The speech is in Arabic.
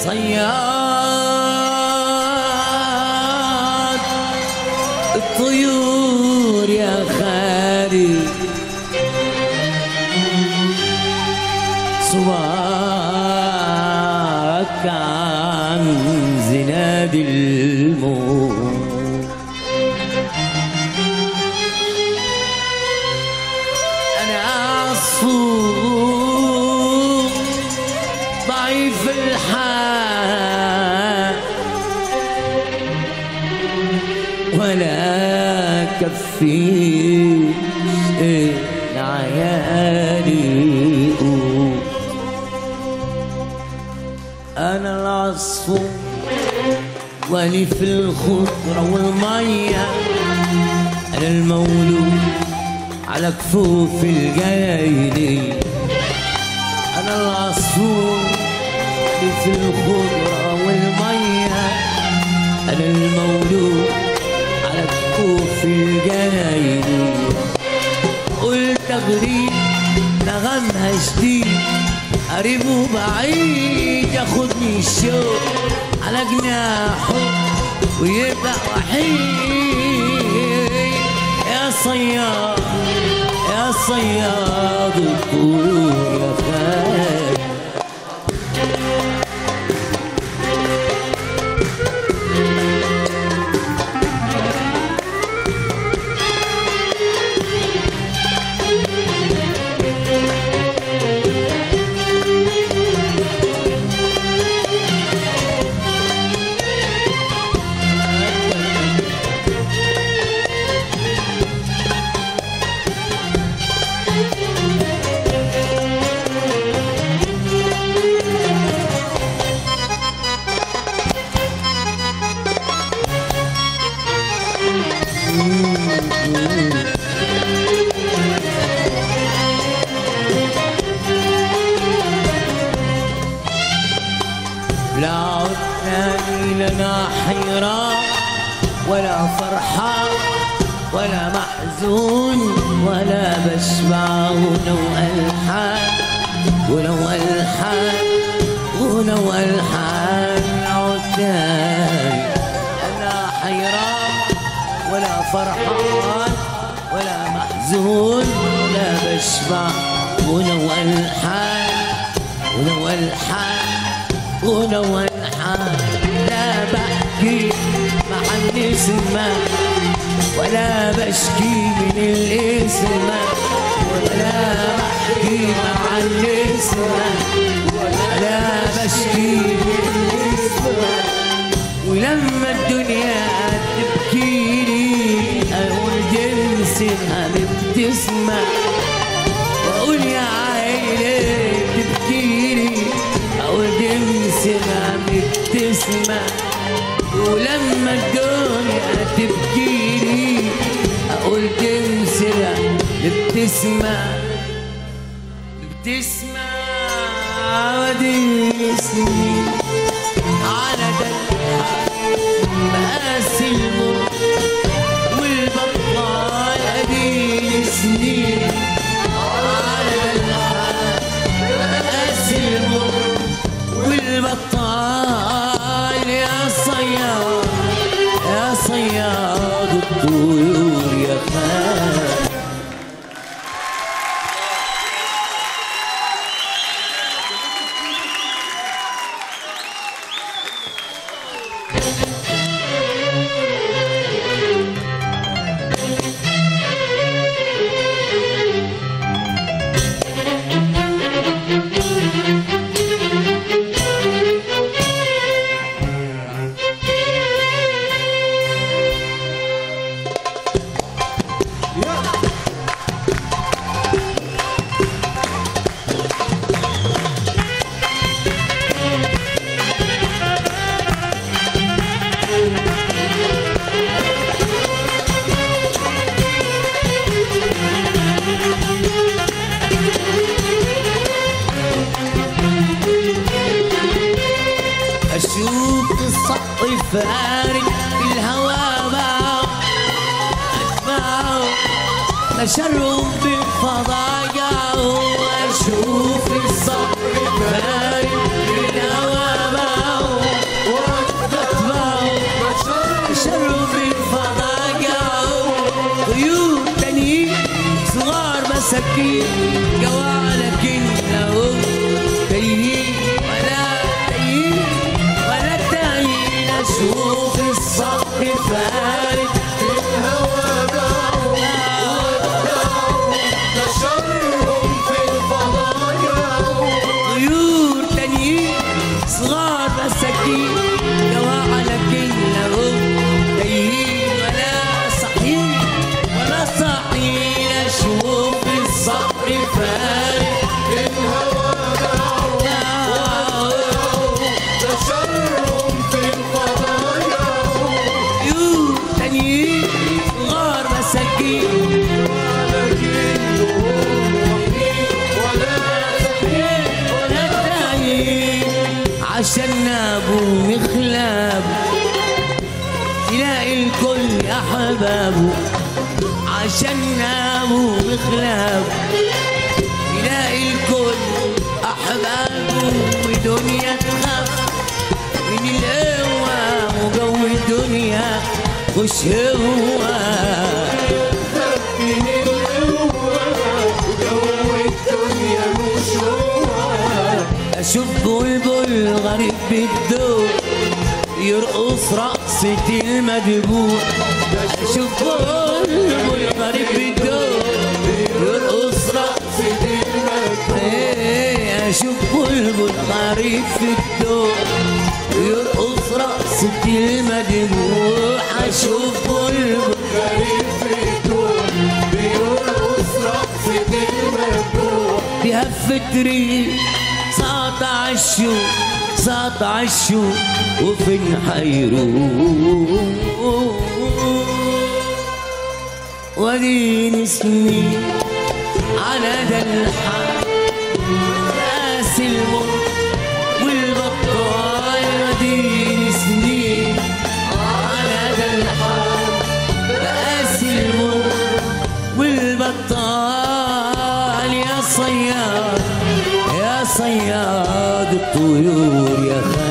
صياد الطيور يا خالي صواك عن زناد الموت أنا عصفور ضعيف الحال ولا كفيش العيالي أنا العصفور ولي في الخضرة والمية أنا المولود على كفوف الجايلي أنا العصفور ولي في الخضرة والمية أنا المولود على كفوف الجايلي قلت أغريب نغمها جديد قريب وبعيد ياخدني الشوق على جناحه ويبقى وحيد يا صياد يا صياد الطيور يا خالي لا عدنا لنا حيران ولا فرحان ولا محزون ولا بشبع ولو ألحان ولو ألحان ولو ألحان عدنا لنا حيران ولا فرحان ولا محزون ولا بشبع ولو ألحان ولو ألحان ولو ألحان لا بحكي مع النسمة ولا بشكي من الاسم ولا بحكي مع النسمة ولا بشكي من الاسم ولما الدنيا تبكيلي أقول جنسها مبتسمة وأقول يا عيني تبكيلي أقول جنسها مبتسمة ولما الدنيا تبكيلي أقول جنسها مبتسمة مبتسمة ودي سنين على دلها مقاس المر والبطال أدي سنين على دلها مقاس المر والبطال يا صياد يا صياد الطيور يا خالي فارق الهوى معه أتبعه أشرب بفضاياه وأشوف الصبر فارق الهوى معه سكين جوالك انت هم تايهين ولا تايهين ولا تايهين اشوف الصبر فارق الهوى باعوا نشرهم في الفضايا طيور تانيين صغار مساكين جوالك انت هم تايهين ولا صحيين ولا صحيين اشوف الصبر فارق الهوى باعوا نشرهم في الفضايا طيور تانيين صغار مساكين ولا تايهين عشان ابو مخلاب تلاقي الكل احبابه عشان ابو مخلاب تلاقي الكل احبابه ودنيا تخاف من القوة وجو الدنيا مش هو من القوة وجو الدنيا مش هو اشوف بلبل غريب بالدور يرقص رقصة المدبور اشوف بلبل غريب بالدور يرقص رقصة المدبور اشوف بلبل غريب في الدور يرقص رقصة المدبور اشوف بلبل غريب في الدور بيرقص رقصة المدبور بهفة ريق ساطع الشوق ساطع الشوق وفين حيروح ودين سنين على ده الحال راس الموت والبطال ودين سنين على ده الحال راس الموت والبطال يا صياد يا صياد الطيور يا